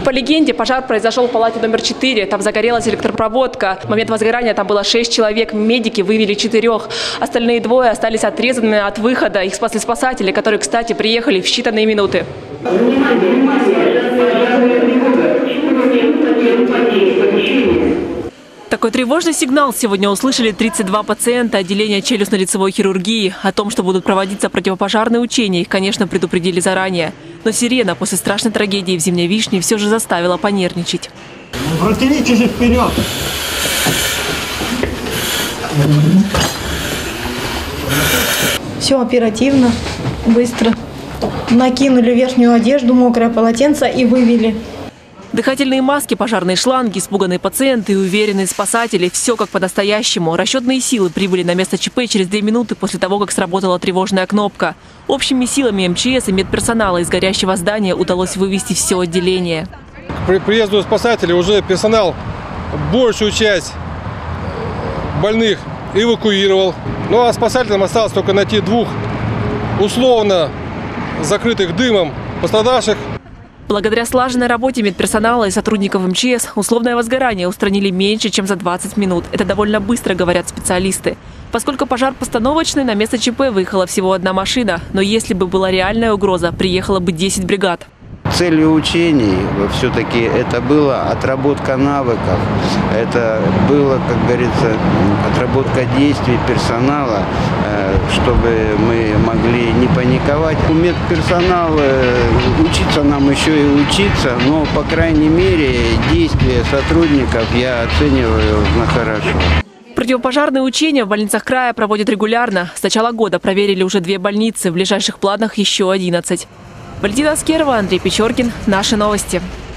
По легенде, пожар произошел в палате номер 4. Там загорелась электропроводка. В момент возгорания там было 6 человек. Медики вывели 4. Остальные 2 остались отрезанными от выхода. Их спасли спасатели, которые, кстати, приехали в считанные минуты. Такой тревожный сигнал сегодня услышали 32 пациента отделения челюстно-лицевой хирургии. О том, что будут проводиться противопожарные учения, их, конечно, предупредили заранее. Но сирена после страшной трагедии в Зимней Вишне все же заставила понервничать. Протяните же вперед! Все оперативно, быстро. Накинули верхнюю одежду, мокрое полотенце и вывели. Дыхательные маски, пожарные шланги, испуганные пациенты и уверенные спасатели – все как по-настоящему. Расчетные силы прибыли на место ЧП через 2 минуты после того, как сработала тревожная кнопка. Общими силами МЧС и медперсонала из горящего здания удалось вывести все отделение. При приезду спасателей уже персонал большую часть больных эвакуировал. Ну а спасателям осталось только найти 2 условно закрытых дымом пострадавших. Благодаря слаженной работе медперсонала и сотрудников МЧС условное возгорание устранили меньше, чем за 20 минут. Это довольно быстро, говорят специалисты. Поскольку пожар постановочный, на место ЧП выехала всего 1 машина. Но если бы была реальная угроза, приехало бы 10 бригад. Целью учений все-таки это была отработка навыков, это было, как говорится, отработка действий персонала, чтобы мы могли не паниковать. У медперсонала учиться нам еще и учиться, но, по крайней мере, действия сотрудников я оцениваю на хорошо. Противопожарные учения в больницах края проводят регулярно. С начала года проверили уже 2 больницы, в ближайших планах еще 11. Валентина Аскерова, Андрей Печоркин. Наши новости.